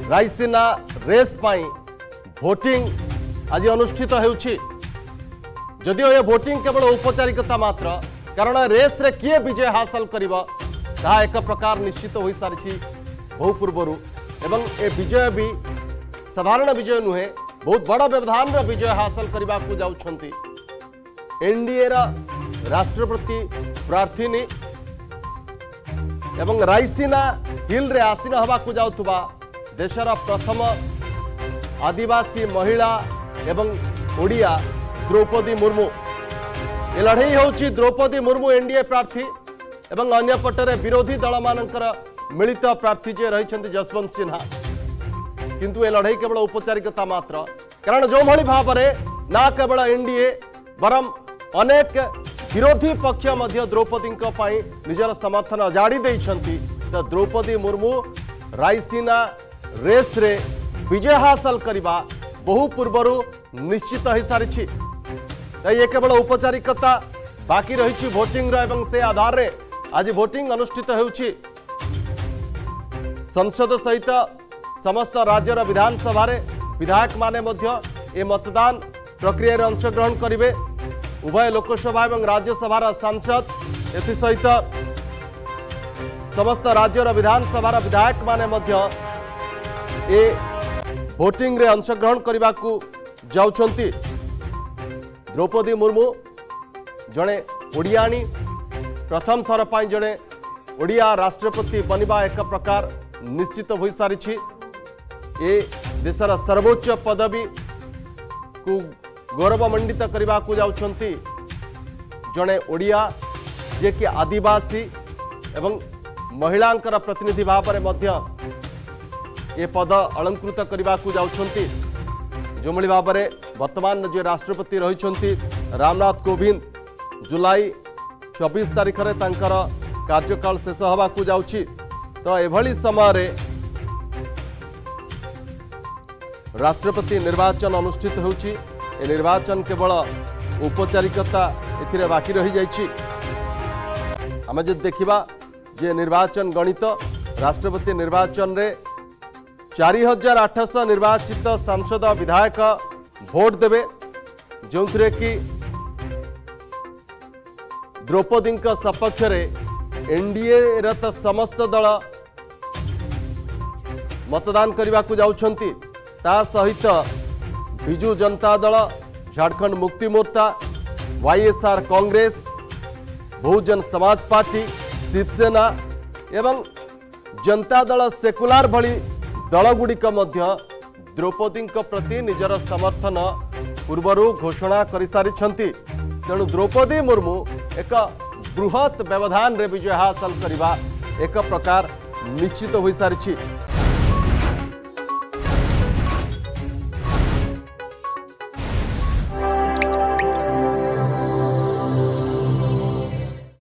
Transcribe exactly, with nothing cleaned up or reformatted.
Raisina race पाई voting आज अनुष्ठित होउछि। जदिओ ये voting केवल औपचारिकता मात्र, कारण रेस रे किए विजय हासिल करिबो ता एक प्रकार निश्चित हो सारी बहु पूर्व एवं ए विजय भी साधारण विजय नुहे, बहुत बड़ व्यवधान रो विजय हासिल करने को जाउछंती एनडीए रा राष्ट्रपति प्रार्थी एवं रायसीना हिल रे आसीन हवा को जाउथबा देशर प्रथम आदिवासी महिला एवं ओडिया द्रौपदी मुर्मू। ये लड़ई होउछि द्रौपदी मुर्मू एनडीए प्रार्थी एवं अन्य पटरे विरोधी दल मानकर मिलित प्रार्थी जे रहिछंती जसवंत सिन्हा। किंतु ए लड़ई केवल औपचारिकता मात्र, कारण जो भली भाव ना केवल एनडीए बरम अनेक विरोधी पक्ष मध्य द्रौपदी निजर समर्थन अजाड़ी देइछंती। तो द्रौपदी मुर्मू रायसीना रेस रे विजय हासिल करबा बहु पूर्वरु निश्चित हो सारी। ये केवल औपचारिकता बाकी रही भोटिंग एवं से आधार रे आज भोटिंग अनुष्ठित होउछि। संसद सहित समस्त राज्यर विधानसभा रे विधायक माने मध्य ए मतदान प्रक्रिया रे अंशग्रहण करिवे। उभय लोकसभा एवं राज्यसभा सांसद एथि सहित समस्त राज्यर विधानसभा विधायक माने मध्य ए भोटिंग रे अंशग्रहण करने को जाउछंती। द्रौपदी मुर्मू जड़े ओडियाणी, प्रथम थर पाई जड़े ओडिया राष्ट्रपति बनवा एक प्रकार निश्चित हो सारी। ए देशर सर्वोच्च पदवी को गौरवमंडित करने को जाउछंती जड़े ओडिया जे कि आदिवासी एवं महिलांकर प्रतिनिधि भाव में मध्य ये पद अलंकृत करने को जाउछंती। जो भली भाव में वर्तमान जो राष्ट्रपति रही रामनाथ कोविंद जुलाई चौबीस तारीख में तांकर कार्यकाल शेष हवा को जाउछि। तो एभली समय राष्ट्रपति निर्वाचन अनुष्ठित होउछि। ए निर्वाचन केवल औपचारिकता एथिरे बाकी रही जाइछि। आम जब देखा जे निर्वाचन गणित राष्ट्रपति निर्वाचन रे चार हजार आठश निर्वाचित सांसद विधायक भोट देवे, जो थे कि द्रौपदी सपक्ष एनडीए रत समस्त दल मतदान करने को जाउछंती। ता सहित बिजू जनता दल, झारखंड मुक्ति मोर्चा, वाईएसआर कांग्रेस, बहुजन समाज पार्टी, शिवसेना एवं जनता दल सेकुलार भली दलगुड़िक मध्य द्रौपदी प्रति निजर समर्थन पूर्वरु घोषणा कर सारी। तेणु द्रौपदी मुर्मू एक बृहत व्यवधान रे विजय हासिल करने एक प्रकार निश्चित हो सारी।